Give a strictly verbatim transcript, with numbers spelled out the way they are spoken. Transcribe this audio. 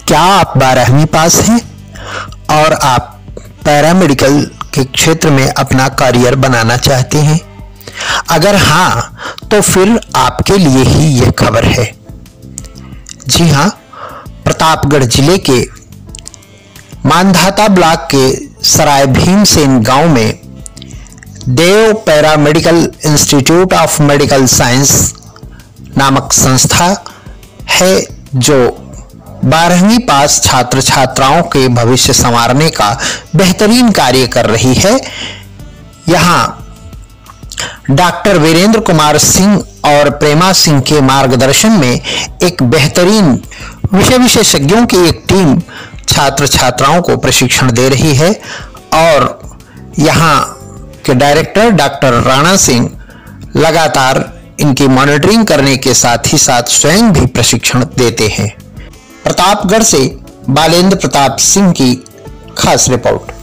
क्या आप बारहवीं पास हैं और आप पैरामेडिकल के क्षेत्र में अपना करियर बनाना चाहते हैं? अगर हाँ, तो फिर आपके लिए ही यह खबर है। जी हाँ, प्रतापगढ़ जिले के मांधाता ब्लॉक के सराय भीमसेन गांव में Dev paramedical institute of medical science नामक संस्था है जो बारहवीं पास छात्र छात्राओं के भविष्य संवारने का बेहतरीन कार्य कर रही है। यहाँ डॉक्टर वीरेंद्र कुमार सिंह और प्रेमा सिंह के मार्गदर्शन में एक बेहतरीन विषय विशेषज्ञों की एक टीम छात्र छात्राओं को प्रशिक्षण दे रही है और यहाँ के डायरेक्टर डॉक्टर राणा सिंह लगातार इनकी मॉनिटरिंग करने के साथ ही साथ स्वयं भी प्रशिक्षण देते हैं। प्रतापगढ़ से बालेंद्र प्रताप सिंह की खास रिपोर्ट।